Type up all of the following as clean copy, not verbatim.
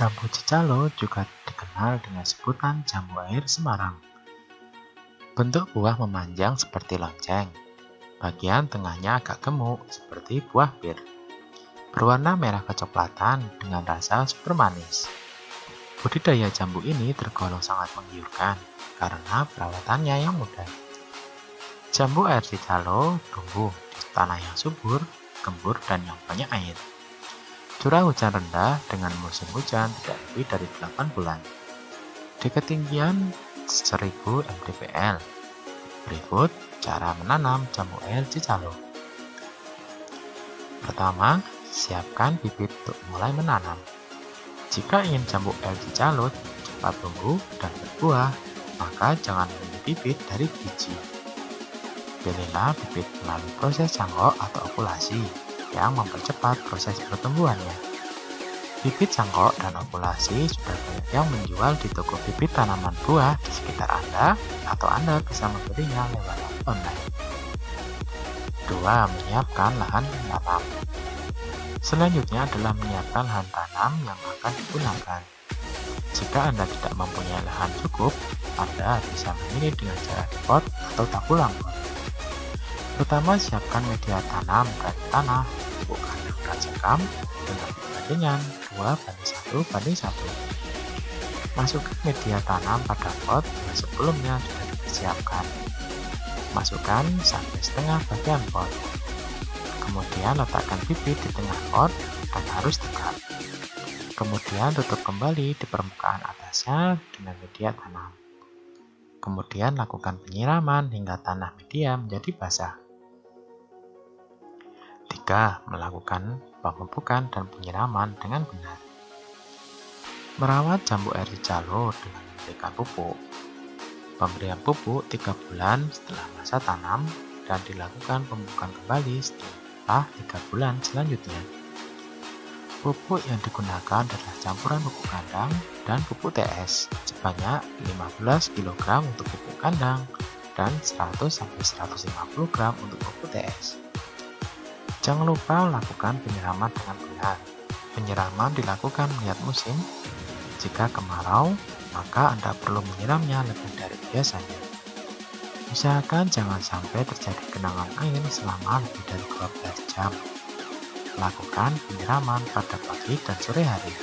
Jambu cicalo juga dikenal dengan sebutan jambu air Semarang. Bentuk buah memanjang seperti lonceng. Bagian tengahnya agak gemuk seperti buah pir. Berwarna merah kecoklatan dengan rasa super manis. Budidaya jambu ini tergolong sangat menggiurkan karena perawatannya yang mudah. Jambu air cicalo tumbuh di tanah yang subur, gembur, dan yang banyak air. Curah hujan rendah dengan musim hujan tidak lebih dari 8 bulan. Di ketinggian 1000 mdpl. Berikut cara menanam jambu air cicalo. Pertama, siapkan bibit untuk mulai menanam. Jika ingin jambu air cicalo cepat tumbuh dan berbuah, maka jangan memilih bibit dari biji. Pilihlah bibit melalui proses cangkok atau okulasi yang mempercepat proses pertumbuhannya. Bibit cangkok dan okulasi sudah banyak yang menjual di toko bibit tanaman buah di sekitar Anda, atau Anda bisa membelinya lewat online. 2. Menyiapkan lahan menanam. Selanjutnya adalah menyiapkan lahan tanam yang akan digunakan. Jika Anda tidak mempunyai lahan cukup, Anda bisa memilih dengan cara di pot atau tabung pot. Pertama, siapkan media tanam dari tanah, pupuk kandang dan sekam dengan perbandingan 2:1:1. Masukkan media tanam pada pot yang sebelumnya sudah dipersiapkan. Masukkan sampai setengah bagian pot. Kemudian letakkan bibit di tengah pot dan harus tegak. Kemudian tutup kembali di permukaan atasnya dengan media tanam. Kemudian lakukan penyiraman hingga tanah media menjadi basah. 3. Melakukan pemupukan dan penyiraman dengan benar. Merawat jambu air cicalo dengan memberikan pupuk. Pemberian pupuk 3 bulan setelah masa tanam dan dilakukan pemupukan kembali setelah 3 bulan selanjutnya. Pupuk yang digunakan adalah campuran pupuk kandang dan pupuk TS sebanyak 15 kg untuk pupuk kandang dan 100-150 gram untuk pupuk TS. Jangan lupa lakukan penyiraman dengan benar. Penyiraman dilakukan melihat musim. Jika kemarau, maka Anda perlu menyiramnya lebih dari biasanya. Usahakan jangan sampai terjadi genangan air selama lebih dari 12 jam. Lakukan penyiraman pada pagi dan sore hari.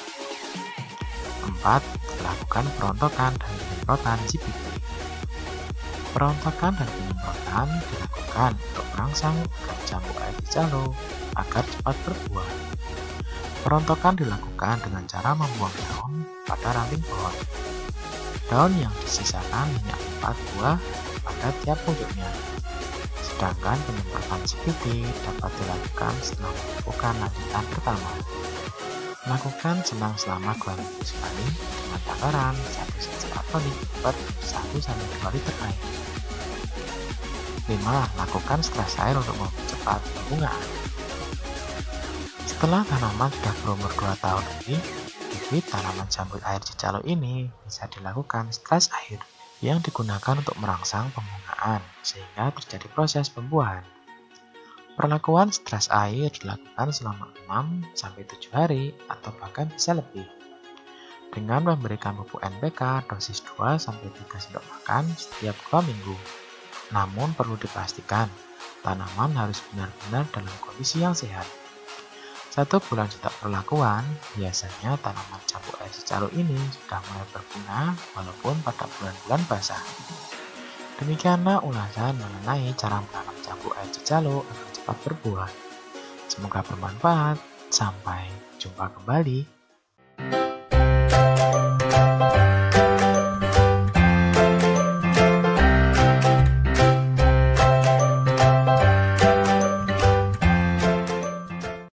4. Lakukan perontokan dan penyemprotan CPT. Perontokan dan penyemprotan dilakukan untuk merangsang jambu air cicalo agar cepat berbuah. Perontokan dilakukan dengan cara membuang daun pada ranting pohon. Daun yang disisakan hanya 4 buah pada tiap pucuknya. Sedangkan penyemprotan CPT dapat dilakukan setelah pemupukan lanjutan pertama. Lakukan selama 2 minggu sekali dengan takaran 1 atau per 1-2 liter air. 5. Lakukan stres air untuk mempercepat pembungaan. Setelah tanaman sudah berumur 2 tahun lebih, bibit tanaman jambu air cicalo ini bisa dilakukan stres air yang digunakan untuk merangsang pembungaan sehingga terjadi proses pembuahan. Perlakuan stres air dilakukan selama 6-7 hari atau bahkan bisa lebih. Dengan memberikan pupuk NPK dosis 2-3 sendok makan setiap 2 minggu. Namun perlu dipastikan, tanaman harus benar-benar dalam kondisi yang sehat. 1 bulan sejak perlakuan, biasanya tanaman jambu air cicalo ini sudah mulai berbunga walaupun pada bulan-bulan basah. Demikianlah ulasan mengenai cara menanam jambu air cicalo agar cepat berbuah. Semoga bermanfaat. Sampai jumpa kembali.